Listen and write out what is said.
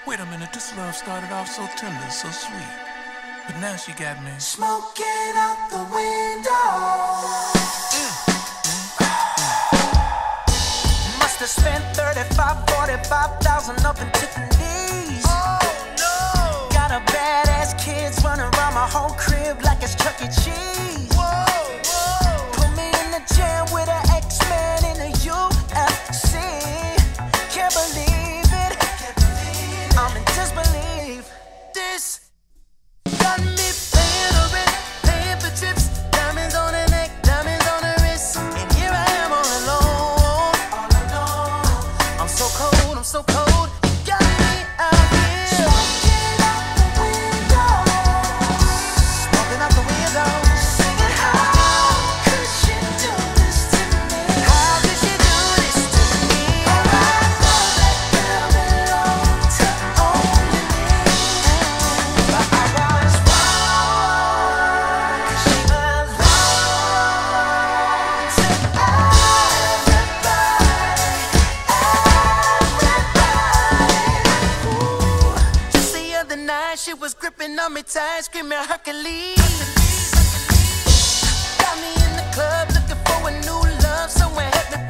Wait a minute, this love started off so tender, so sweet. But now she got me smoking out the window. Must have spent 35, 45,000 up in Tiffany's. Oh no! Got a badass kids running around my whole crib like it's Chuck E. Cheese. Whoa, whoa! Put me in the jam with an X-Man in the UFC. Can't believe it. I'm in disbelief. This got me paying the rent, paying for trips, diamonds on the neck, diamonds on the wrist, and here I am all alone. All alone. I'm so cold, I'm so cold. You got me out here. Smoking out the window. Smoking out the window. Singing, how could she do this to me? How could she do this to me? Oh, I know that girl belonged to only me. But I was wrong, 'cause she belonged to everybody. Ooh. Just the other night, she was gripping on me tight, screaming Hercules. Got me in the club looking for a new love, somewhere help me